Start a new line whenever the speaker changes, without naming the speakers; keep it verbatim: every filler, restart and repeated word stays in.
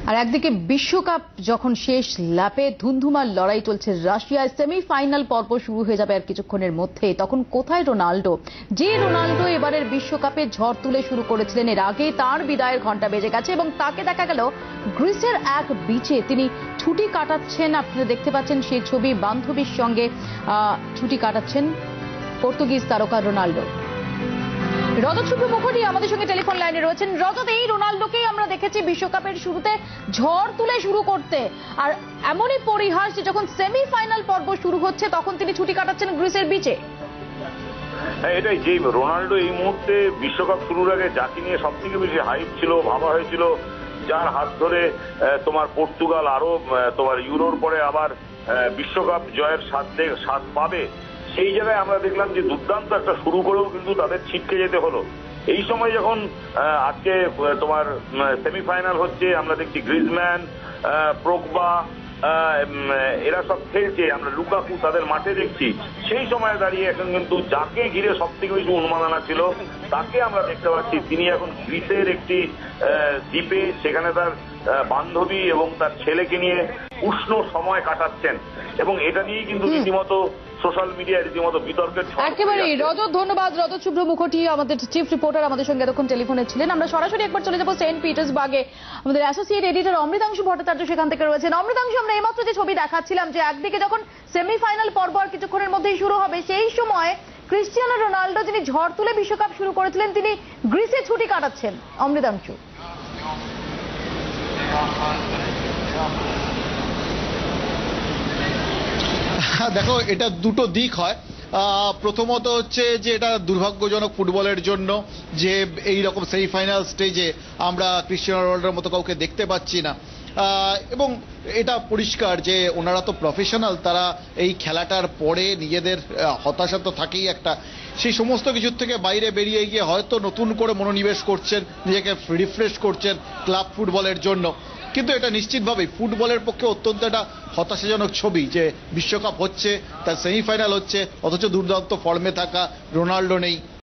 আর একদিকে বিশ্বকাপ যখন শেষ ল্যাপে ধুন্ধুমার লড়াই চলছে রাশিয়ায়, সেমিফাইনাল পর্ব শুরু হয়ে যাবে আর কিছুক্ষণের মধ্যে। তখন কোথায় রোনাল্ডো? যে রোনাল্ডো এবারের বিশ্বকাপে ঝড় তুলে শুরু করেছিলেন, এর আগে তার বিদায়ের ঘন্টা বেজে গেছে এবং তাকে দেখা গেল গ্রিসের এক বিচে তিনি ছুটি কাটাচ্ছেন। আপনারা দেখতে পাচ্ছেন সেই ছবি, বান্ধবীর সঙ্গে ছুটি কাটাচ্ছেন পর্তুগিজ তারকা রোনাল্ডো। রজত শুভ্র মুখোটি আমাদের সঙ্গে টেলিফোন লাইনে রয়েছেন। রজত, এই রোনাল্ডোকেই আমরা দেখেছি বিশ্বকাপের শুরুতে ঝড় তুলে শুরু করতে, আর এমনই পরিহাস যে যখন সেমিফাইনাল পর্ব শুরু হচ্ছে তখন তিনি ছুটি কাটাচ্ছেন গ্রিসের বিচে।
এটাই, যে রোনাল্ডো এই মুহূর্তে বিশ্বকাপ শুরুর আগে যাকে নিয়ে সব থেকে বেশি হাইপ ছিল, ভাবা হয়েছিল, যার হাত ধরে তোমার পর্তুগাল আরো তোমার ইউরোর পরে আবার বিশ্বকাপ জয়ের স্বাদ স্বাদ পাবে, সেই জায়গায় আমরা দেখলাম যে দুর্দান্ত একটা শুরু করেও কিন্তু তাদের ছিটকে যেতে হলো। এই সময় যখন আজকে তোমার সেমিফাইনাল হচ্ছে, আমরা দেখছি গ্রিজম্যান, প্রোগবা এরা সব খেলছে, আমরা লুকাকু তাদের মাঠে দেখছি। সেই সময় দাঁড়িয়ে এখন কিন্তু যাকে ঘিরে সব থেকে বেশি উন্মাদনা ছিল তাকে আমরা দেখতে পাচ্ছি। তিনি এখন গ্রিসের একটি দ্বীপে, সেখানে তার বান্ধবী এবং তার ছেলেকে নিয়ে উষ্ণ সময় কাটাচ্ছেন, এবং এটা নিয়েই কিন্তু রীতিমতো সোশ্যাল মিডিয়ায় রীতিমতো বিতর্কের।
একেবারেই রজত, ধন্যবাদ। রজত শুভ্র মুখোটি আমাদের চিফ রিপোর্টার আমাদের সঙ্গে এতক্ষণ টেলিফোনে ছিলেন। আমরা সরাসরি একবার চলে যাবো সেন্ট পিটার্সবার্গে। আমাদের অ্যাসোসিয়েট এডিটর অমৃতাংশু ভট্টাচার্য সেখান থেকে রয়েছেন। অমৃতাংশু, আমরা এইমাত্র যে ছবি দেখাচ্ছিলাম যে একদিকে যখন সেমিফাইনাল পর্ব আর কিছুক্ষণের মধ্যেই শুরু হবে, সেই সময় ক্রিস্টিয়ানো রোনাল্ডো যিনি ঝড় তুলে বিশ্বকাপ শুরু করেছিলেন তিনি গ্রিসে ছুটি কাটাচ্ছেন। অমৃতাংশু,
দেখো, এটা দুটো দিক হয়। প্রথমত হচ্ছে যে এটা দুর্ভাগ্যজনক ফুটবলের জন্য যে এই রকম সেমিফাইনাল স্টেজে আমরা ক্রিস্টিয়ানো রোনাল্ডোর মতো কাউকে দেখতে পাচ্ছি না, এবং এটা পরিষ্কার যে ওনারা তো প্রফেশনাল, তারা এই খেলাটার পরে নিজেদের হতাশা তো থাকেই একটা, সেই সমস্ত কিছুর থেকে বাইরে বেরিয়ে গিয়ে হয়তো নতুন করে মনোনিবেশ করছেন, নিজেকে রিফ্রেশ করছেন ক্লাব ফুটবলের জন্য। কিন্তু এটা নিশ্চিতভাবেই ফুটবলের পক্ষে অত্যন্ত একটা হতাশাজনক ছবি যে বিশ্বকাপ হচ্ছে, তার সেমিফাইনাল হচ্ছে, অথচ দুর্দান্ত ফর্মে থাকা রোনাল্ডো নেই।